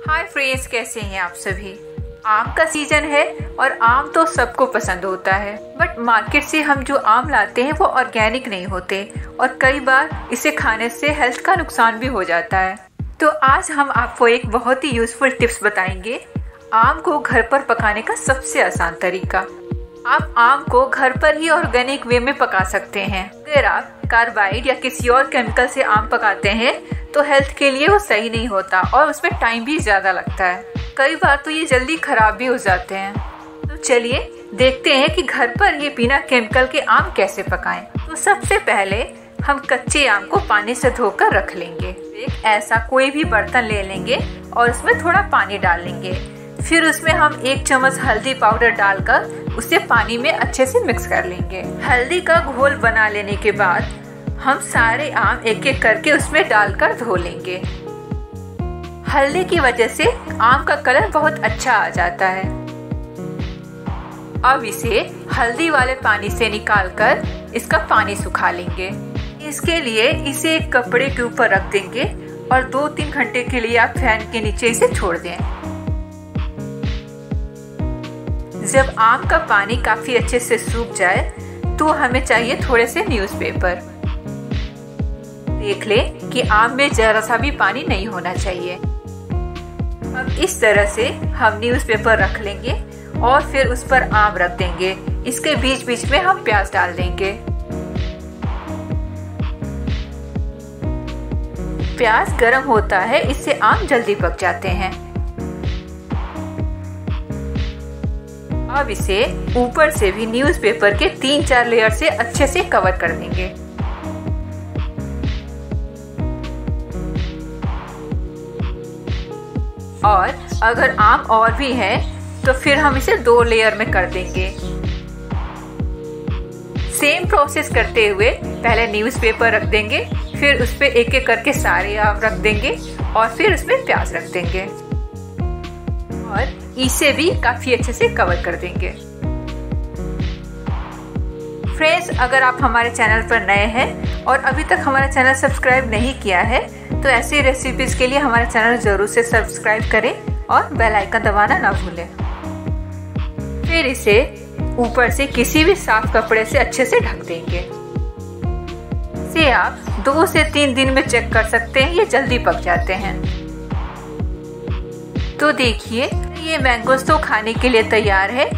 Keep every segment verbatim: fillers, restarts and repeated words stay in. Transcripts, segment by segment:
Hi friends, कैसे हैं आप सभी। आम का सीजन है और आम तो सबको पसंद होता है, बट मार्केट से हम जो आम लाते हैं वो ऑर्गेनिक नहीं होते और कई बार इसे खाने से हेल्थ का नुकसान भी हो जाता है। तो आज हम आपको एक बहुत ही यूजफुल टिप्स बताएंगे आम को घर पर पकाने का सबसे आसान तरीका। आप आम को घर पर ही ऑर्गेनिक वे में पका सकते हैं। अगर आप कार्बाइड या किसी और केमिकल से आम पकाते हैं तो हेल्थ के लिए वो सही नहीं होता और उसमें टाइम भी ज्यादा लगता है। कई बार तो ये जल्दी खराब भी हो जाते हैं। तो चलिए देखते हैं कि घर पर ही बिना केमिकल के आम कैसे पकाएं। तो सबसे पहले हम कच्चे आम को पानी से धोकर रख लेंगे। एक ऐसा कोई भी बर्तन ले लेंगे और उसमें थोड़ा पानी डाल लेंगे। फिर उसमें हम एक चम्मच हल्दी पाउडर डालकर उसे पानी में अच्छे से मिक्स कर लेंगे। हल्दी का घोल बना लेने के बाद हम सारे आम एक एक करके उसमें डालकर धो लेंगे। हल्दी की वजह से आम का कलर बहुत अच्छा आ जाता है। अब इसे हल्दी वाले पानी से निकालकर इसका पानी सुखा लेंगे। इसके लिए इसे एक कपड़े के ऊपर रख देंगे और दो तीन घंटे के लिए आप फैन के नीचे इसे छोड़ दें। जब आम का पानी काफी अच्छे से सूख जाए तो हमें चाहिए थोड़े से न्यूज़पेपर। देख लें कि आम में जरा सा भी पानी नहीं होना चाहिए। अब इस तरह से हम न्यूज़पेपर रख लेंगे और फिर उस पर आम रख देंगे। इसके बीच बीच में हम प्याज डाल देंगे। प्याज गर्म होता है, इससे आम जल्दी पक जाते हैं। अब इसे ऊपर से भी न्यूज़पेपर के तीन चार लेयर से अच्छे से कवर कर देंगे। और अगर आम और भी है तो फिर हम इसे दो लेयर में कर देंगे। सेम प्रोसेस करते हुए पहले न्यूज़पेपर रख देंगे, फिर उस पे एक एक करके सारे आम रख देंगे और फिर उसमें प्याज रख देंगे और इसे भी काफी अच्छे से कवर कर देंगे। फ्रेंड्स, अगर आप हमारे चैनल पर नए हैं और अभी तक हमारा चैनल सब्सक्राइब नहीं किया है तो ऐसी रेसिपीज के लिए हमारा चैनल जरूर से सब्सक्राइब करें और बेल आइकन दबाना ना भूलें। फिर इसे ऊपर से किसी भी साफ कपड़े से अच्छे से ढक देंगे। इसे आप दो से तीन दिन में चेक कर सकते हैं, ये जल्दी पक जाते हैं। तो देखिए ये मैंगोस तो खाने के लिए तैयार है।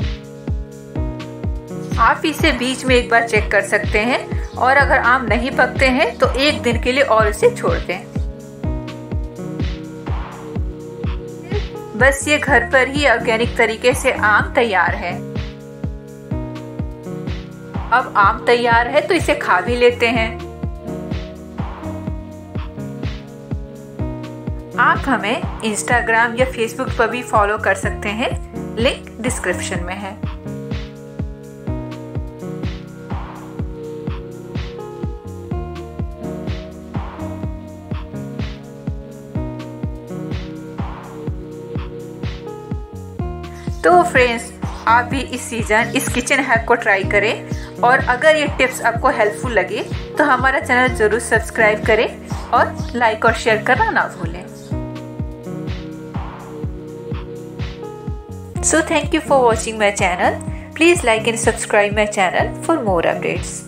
आप इसे बीच में एक बार चेक कर सकते हैं और अगर आम नहीं पकते हैं तो एक दिन के लिए और इसे छोड़ दें। बस ये घर पर ही ऑर्गेनिक तरीके से आम तैयार है। अब आम तैयार है तो इसे खा भी लेते हैं। आप हमें इंस्टाग्राम या फेसबुक पर भी फॉलो कर सकते हैं, लिंक डिस्क्रिप्शन में है। तो फ्रेंड्स, आप भी इस सीजन इस किचन हैक को ट्राई करें और अगर ये टिप्स आपको हेल्पफुल लगे तो हमारा चैनल जरूर सब्सक्राइब करें और लाइक और शेयर करना ना भूलें। So thank you for watching my channel. Please like and subscribe my channel for more updates.